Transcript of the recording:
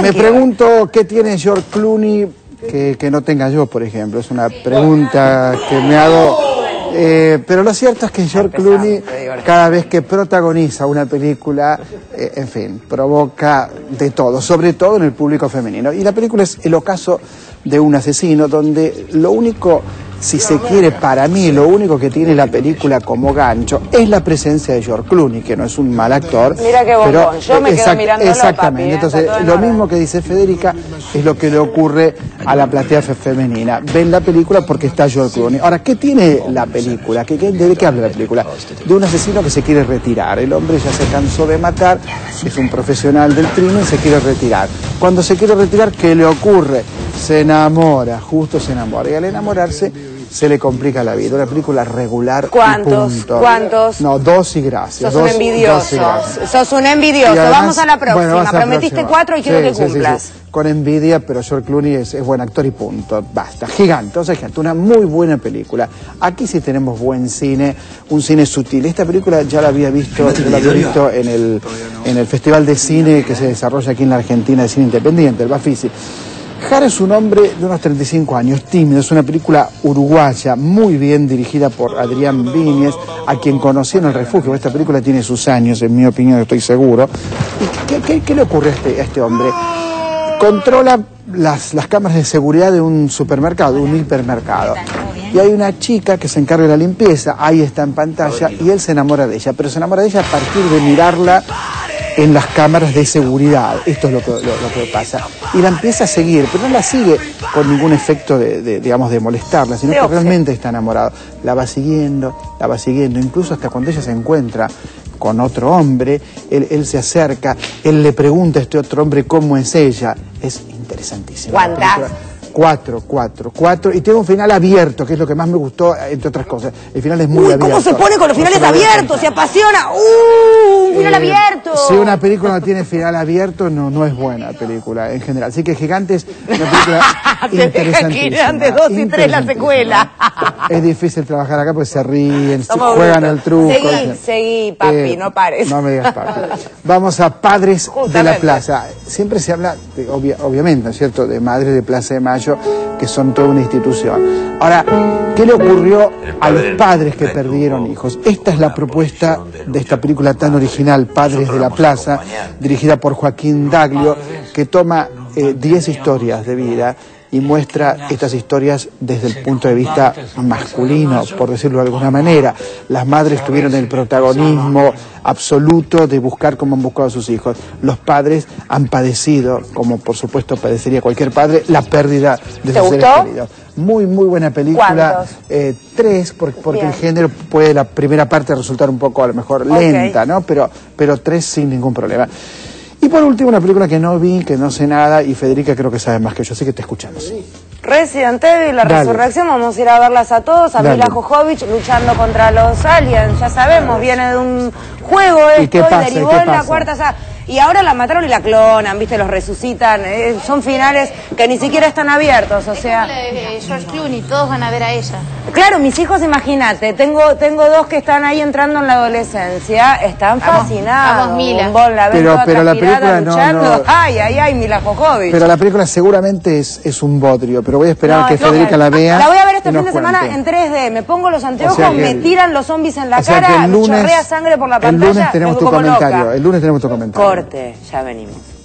Me pregunto qué tiene George Clooney que no tenga yo, por ejemplo. Es una pregunta que me hago. Pero lo cierto es que George Clooney, cada vez que protagoniza una película, en fin, provoca de todo, sobre todo en el público femenino. Y la película es El ocaso de un asesino, donde lo único, si se quiere, para mí, lo único que tiene la película como gancho es la presencia de George Clooney, que no es un mal actor. Mira qué bombón, pero, yo me quedo mirándolo, exactamente, papi, entonces lo mismo que dice Federica es lo que le ocurre a la platea femenina. Ven la película porque está George Clooney. Ahora, ¿qué tiene la película? ¿De qué habla la película? De un asesino que se quiere retirar. El hombre ya se cansó de matar, es un profesional del crimen, se quiere retirar. Cuando se quiere retirar, ¿qué le ocurre? Se enamora, justo se enamora. Y al enamorarse se le complica la vida. Una película regular. ¿Cuántos? Y punto. ¿Cuántos? No, 2 y gracias. Sos un envidioso. Sos un envidioso. Además, vamos a la próxima. Bueno, vas a la Prometiste próxima. 4 y quiero que cumplas. Sí. Con envidia, pero George Clooney es buen actor y punto. Basta. Gigante, o sea, gigante. Una muy buena película. Aquí sí tenemos buen cine, un cine sutil. Esta película ya la había visto, en el Festival de Cine que se desarrolla aquí en la Argentina de Cine Independiente, el Bafisi. Jara es un hombre de unos 35 años, tímido, es una película uruguaya, muy bien dirigida por Adrián Víñez, a quien conocí en El Refugio. Esta película tiene sus años, en mi opinión, estoy seguro. ¿Y qué le ocurre a este hombre? Controla las cámaras de seguridad de un supermercado, de un hipermercado. Y hay una chica que se encarga de la limpieza, ahí está en pantalla, y él se enamora de ella, pero se enamora de ella a partir de mirarla en las cámaras de seguridad. Esto es lo que pasa. Y la empieza a seguir, pero no la sigue con ningún efecto digamos, de molestarla, sino que realmente está enamorado. La va siguiendo, incluso hasta cuando ella se encuentra con otro hombre, él se acerca, él le pregunta a este otro hombre cómo es ella. Es interesantísimo. ¿Cuántas? 4, y tiene un final abierto, que es lo que más me gustó, entre otras cosas. El final es muy abierto. ¿Cómo se pone con los finales abiertos? Se apasiona. Final abierto. Si una película no tiene final abierto, no es buena película en general. Así que Gigantes, una película interesantísima. Gigantes 2 y 3 la secuela. Es difícil trabajar acá porque se ríen, se juegan al truco. Seguí, papi, no pares. No me digas papi. Vamos a Padres de la Plaza. Siempre se habla, obviamente, ¿no es cierto?, de Madres de Plaza de Mayo, que son toda una institución. Ahora, ¿qué le ocurrió a los padres que perdieron hijos? Esta es la propuesta de esta película tan original, Padres de la Plaza, dirigida por Joaquín Daglio, que toma 10 historias de vida y muestra estas historias desde el punto de vista masculino, por decirlo de alguna manera. Las madres tuvieron el protagonismo absoluto de buscar cómo han buscado a sus hijos. Los padres han padecido, como por supuesto padecería cualquier padre, la pérdida de sus seres queridos. Muy buena película. 3, porque el género puede, la primera parte resultar un poco a lo mejor lenta, ¿no? Pero 3 sin ningún problema. Y por último, una película que no vi, que no sé nada, y Federica creo que sabe más que yo, así que te escuchamos. Resident Evil, la resurrección, vamos a ir a verlas a todos, a Mila Jovovich luchando contra los aliens, ya sabemos, viene de un juego esto, y derivó en la cuarta, y ahora la mataron y la clonan, viste, los resucitan, son finales que ni siquiera están abiertos, o sea... George Clooney, todos van a ver a ella. Claro, mis hijos, imagínate, tengo 2 que están ahí entrando en la adolescencia, están fascinados. Vamos, Mila. Pero la película no... Ay, Mila Jovovich. Pero la película seguramente es un bodrio, pero voy a esperar a que Federica la vea. La voy a ver este fin de semana en 3D, me pongo los anteojos, me tiran los zombies en la cara, me chorrea sangre por la pantalla, el lunes tenemos tu comentario. Corte, ya venimos.